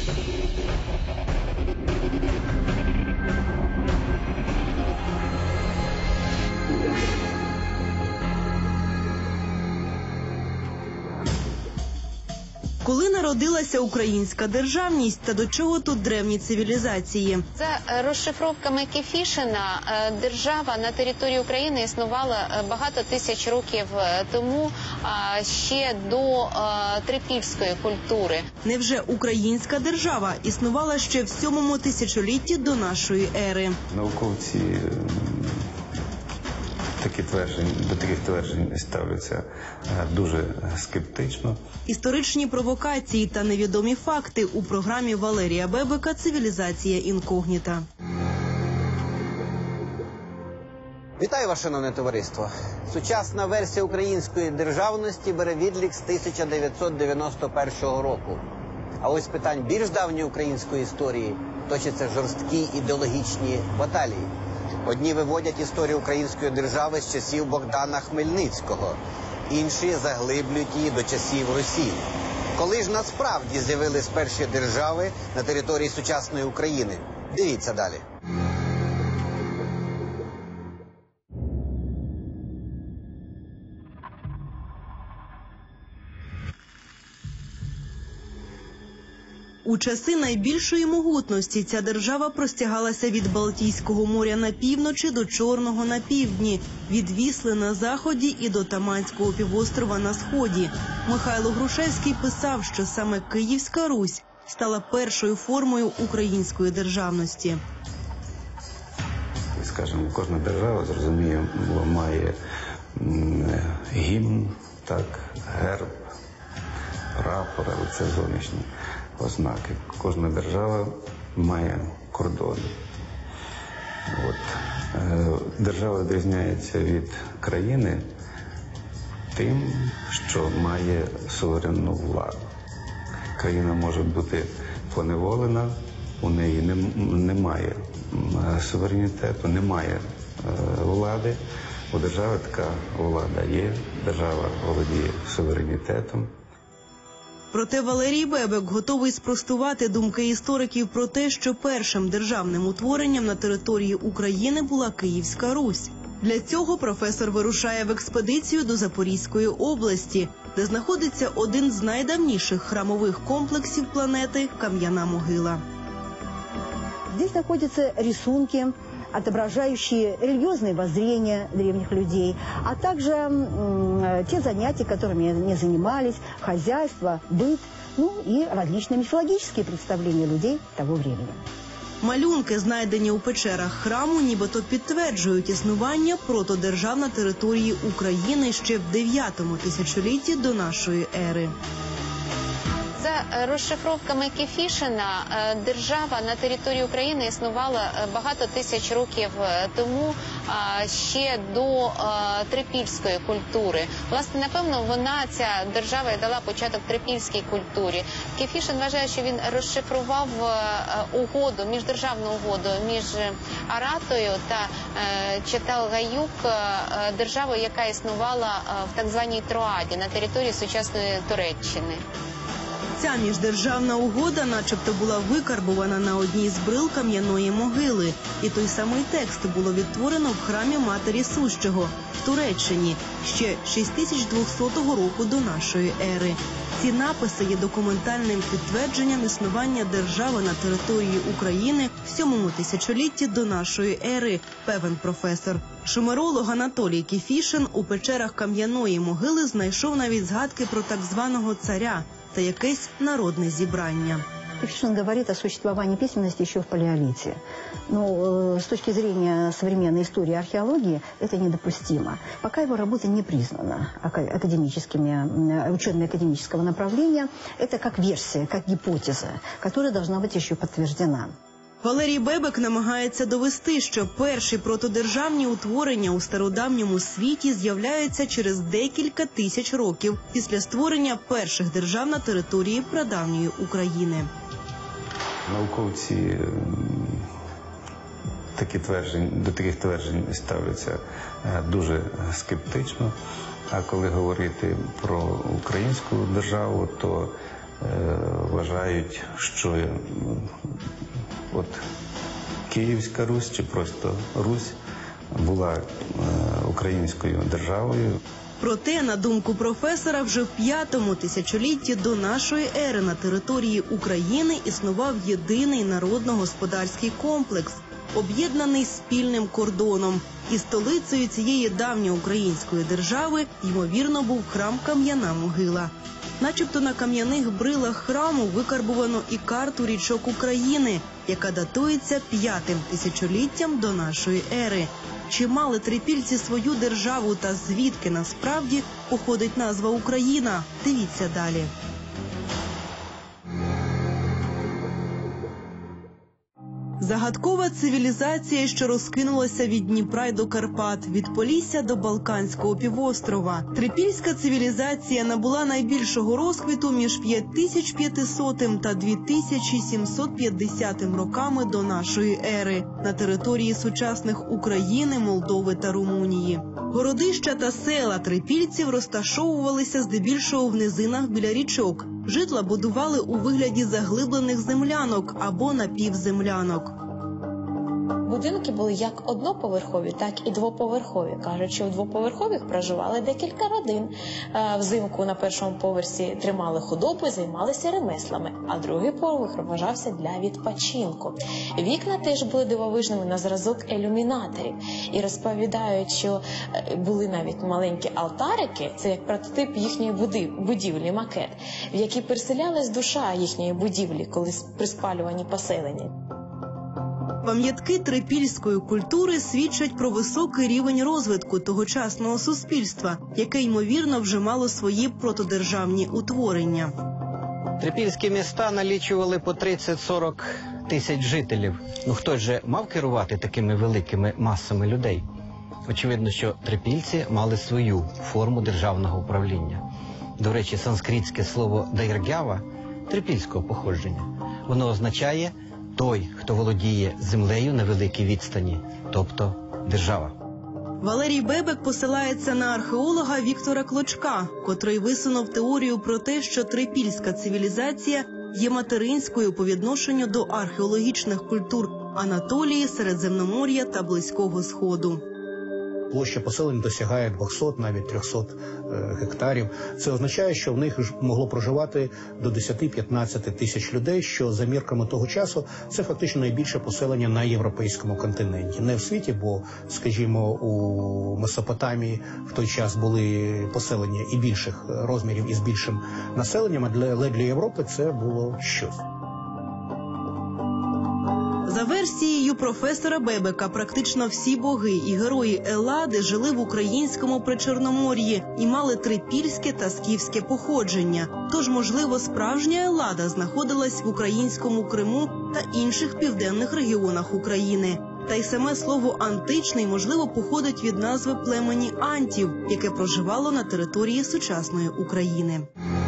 Коли народилася українська державність та до чого тут древні цивілізації? За розшифровками Кефішина, держава на території України існувала багато тисяч років тому, ще до трипільської культури. Невже українська держава існувала ще в 7-му тисячолітті до нашої ери? Науковці до таких тверджень ставляться дуже скептично. Історичні провокації та невідомі факти у програмі Валерія Бебека «Цивілізація інкогніта». Вітаю вас, шановне товариство. Сучасна версія української державності бере відлік з 1991 року. А ось питань більш давньої української історії точаться жорсткі ідеологічні баталії. Одні виводять історію української держави з часів Богдана Хмельницького, інші заглиблюють її до часів Русі. Коли ж насправді з'явились перші держави на території сучасної України? Дивіться далі. У часи найбільшої могутності ця держава простягалася від Балтійського моря на півночі до Чорного на півдні, від Вісли на заході і до Таманського півострова на сході. Михайло Грушевський писав, що саме Київська Русь стала першою формою української державності. Скажімо, кожна держава, зрозуміло, має гімн, герб, прапор, але це зовнішні ознаки. Кожна держава має кордони. Держава відрізняється від країни тим, що має суверенну владу. Країна може бути поневолена, у неї немає суверенітету, немає влади. У держави така влада є, держава володіє суверенітетом. Проте Валерій Бебек готовий спростувати думки істориків про те, що першим державним утворенням на території України була Київська Русь. Для цього професор вирушає в експедицію до Запорізької області, де знаходиться один з найдавніших храмових комплексів планети – Кам'яна могила. Здесь находятся рисунки, отображающие религиозные воззрения древних людей, а также те занятия, которыми они занимались, хозяйство, быт, и различные мифологические представления людей того времени. Малюнки, знайдені у печерах храму, нібито підтверджують існування протодержав на території України ще в 9-му тисячолітті до нашої ери. За розшифровками Кефішина, держава на території України існувала багато тисяч років тому, ще до трипільської культури. Власне, напевно, ця держава і дала початок трипільській культурі. Кефішин вважає, що він розшифрував угоду, міждержавну угоду між Аратою та Чаталгаюк, державою, яка існувала в так званій Троаді на території сучасної Туреччини. Ця міждержавна угода начебто була викарбувана на одній з брил кам'яної могили. І той самий текст було відтворено в храмі Матері Сущого в Туреччині ще 6200 року до нашої ери. Ці написи є документальним підтвердженням існування держави на території України в 7-му тисячолітті до нашої ери, певен професор. Шумеролог Анатолій Кефішин у печерах Кам'яної могили знайшов навіть згадки про так званого царя та якесь народне зібрання. Кефішин говорит о существовании письменности еще в палеолите. Но с точки зрения современной истории и археологии это недопустимо. Пока его работа не признана учеными академического направления, это как версия, как гипотеза, которая должна быть еще подтверждена. Валерій Бебек намагається довести, що перші протодержавні утворення у стародавньому світі з'являються через декілька тисяч років після створення перших держав на території прадавньої України. Науковці до таких тверджень ставляться дуже скептично. А коли говорити про українську державу, то вважають, що от Київська Русь чи просто Русь була українською державою. Проте, на думку професора, вже в 5-му тисячолітті до нашої ери на території України існував єдиний народно-господарський комплекс, об'єднаний спільним кордоном. І столицею цієї давньоукраїнської держави, ймовірно, був храм Кам'яна Могила. Начебто на кам'яних брилах храму викарбувано і карту річок України, яка датується 5-м тисячоліттям до нашої ери. Чи мали трипільці свою державу та звідки насправді походить назва Україна? Дивіться далі. Загадкова цивілізація, що розкинулася від Дніпра й до Карпат, від Полісся до Балканського півострова. Трипільська цивілізація набула найбільшого розквіту між 5500 та 2750 роками до нашої ери на території сучасних України, Молдови та Румунії. Городища та села трипільців розташовувалися здебільшого в низинах біля річок. Житла будували у вигляді заглиблених землянок або напівземлянок. Будинки були як одноповерхові, так і двоповерхові. Кажуть, що в двоповерхових проживали декілька родин. Взимку на першому поверсі тримали худобу, займалися ремеслами, а другий поверх вважався для відпочинку. Вікна теж були дивовижними на зразок ілюмінаторів. І розповідають, що були навіть маленькі алтарики, це як прототип їхньої будівлі, макет, в якій переселялась душа їхньої будівлі, коли при спалюванні поселення. Пам'ятки трипільської культури свідчать про високий рівень розвитку тогочасного суспільства, яке, ймовірно, вже мало свої протодержавні утворення. Трипільські міста налічували по 30-40 тисяч жителів. Хтось же мав керувати такими великими масами людей? Очевидно, що трипільці мали свою форму державного управління. До речі, санскритське слово «дайргява» трипільського походження. Воно означає той, хто володіє землею на великій відстані, тобто держава. Валерій Бебек посилається на археолога Віктора Клочка, котрий висунув теорію про те, що трипільська цивілізація є материнською по відношенню до археологічних культур Анатолії, Середземномор'я та Близького Сходу. Площа поселень досягає 200, навіть 300 гектарів. Це означає, що в них могло проживати до 10-15 тисяч людей, що за мірками того часу це фактично найбільше поселення на європейському континенті. Не в світі, бо, скажімо, у Месопотамії в той час були поселення і більших розмірів, і з більшим населенням, але для Європи це було щось. За версією професора Бебека, практично всі боги і герої Еллади жили в українському Причорномор'ї і мали трипільське та скіфське походження. Тож, можливо, справжня Еллада знаходилась в українському Криму та інших південних регіонах України. Та й саме слово «античний» можливо походить від назви племені антів, яке проживало на території сучасної України.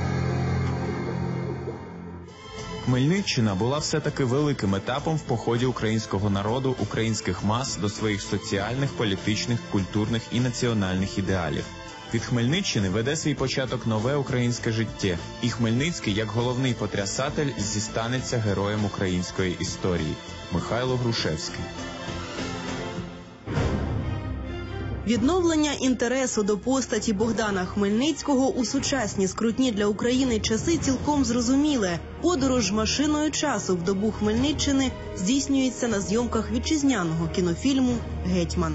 Хмельниччина була все-таки великим етапом в поході українського народу, українських мас до своїх соціальних, політичних, культурних і національних ідеалів. Від Хмельниччини веде свій початок нове українське життя, і Хмельницький, як головний потрясатель, зістанеться героєм української історії – Михайло Грушевський. Відновлення інтересу до постаті Богдана Хмельницького у сучасні скрутні для України часи цілком зрозуміле. Подорож машиною часу в добу Хмельниччини здійснюється на зйомках вітчизняного кінофільму «Гетьман».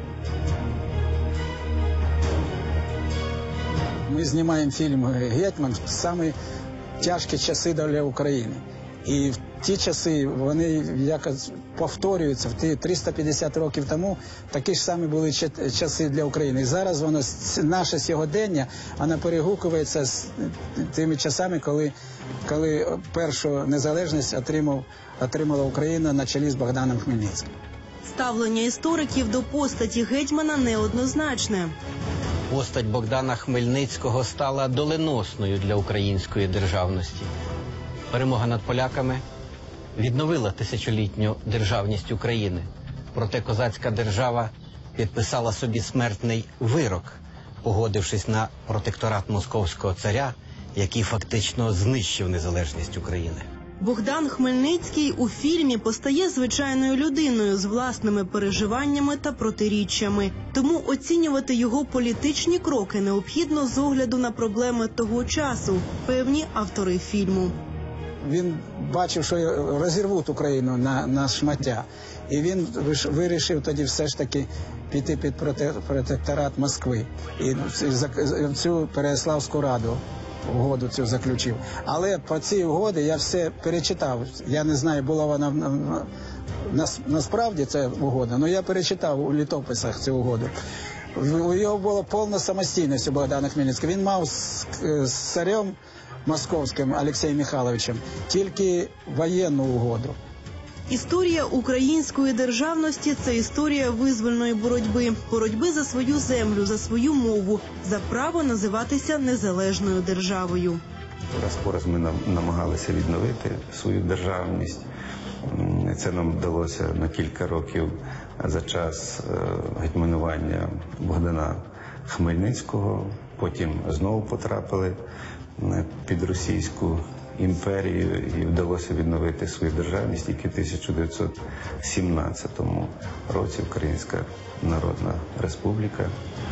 Ми знімаємо фільм «Гетьман» в самі тяжкі часи для України. І в ті часи вони якось повторюються. В ті 350 років тому такі ж самі були часи для України. І зараз воно, наше сьогодення, воно перегукується з тими часами, коли першу незалежність отримала Україна на чолі з Богданом Хмельницьким. Ставлення істориків до постаті гетьмана неоднозначне. Постать Богдана Хмельницького стала доленосною для української державності. Перемога над поляками відновила тисячолітню державність України. Проте козацька держава підписала собі смертний вирок, погодившись на протекторат московського царя який фактично знищив незалежність України. Богдан Хмельницький у фільмі постає звичайною людиною з власними переживаннями та протиріччями. Тому оцінювати його політичні кроки необхідно з огляду на проблеми того часу, певні автори фільму. Він бачив, що розірвуть Україну на шмаття. І він вирішив тоді все ж таки піти під протекторат Москви. І цю Переяславську раду угоду цю заключив. Але по цій угоді я все перечитав. Я не знаю, була вона насправді ця угода, але я перечитав у літописах цю угоду. У його була повна самостійність у Богдана Хмельницького. Він мав з царем московським Олексієм Михайловичем тільки воєнну угоду. Історія української державності – це історія визвольної боротьби за свою землю, за свою мову, за право називатися незалежною державою. Раз по раз ми намагалися відновити свою державність. Це нам вдалося на кілька років за час гетьманування Богдана Хмельницького. Потім знову потрапили під російську імперію і вдалося відновити свою державність тільки в 1917 році Українська Народна Республіка.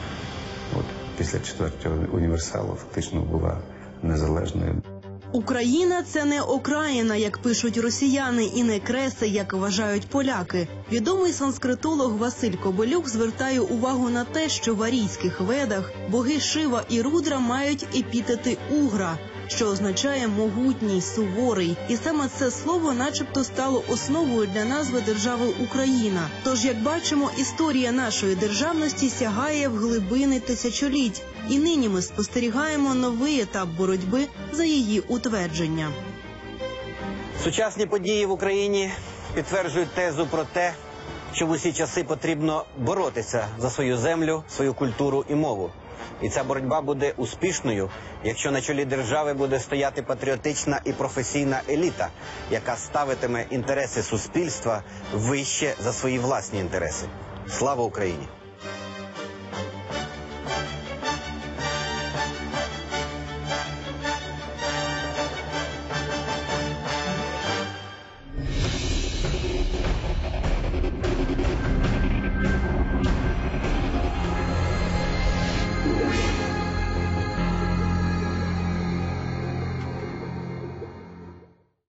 Після 4-го універсалу фактично була незалежною. Україна – це не окраїна, як пишуть росіяни, і не креси, як вважають поляки. Відомий санскритолог Василь Кобилюк звертає увагу на те, що в арійських ведах боги Шива і Рудра мають епітети «угра», що означає «могутній», «суворий». І саме це слово начебто стало основою для назви держави Україна. Тож, як бачимо, історія нашої державності сягає в глибини тисячоліть. І нині ми спостерігаємо новий етап боротьби за її утвердження. Сучасні події в Україні підтверджують тезу про те, що в усі часи потрібно боротися за свою землю, свою культуру і мову. І ця боротьба буде успішною, якщо на чолі держави буде стояти патріотична і професійна еліта, яка ставитиме інтереси суспільства вище за свої власні інтереси. Слава Україні!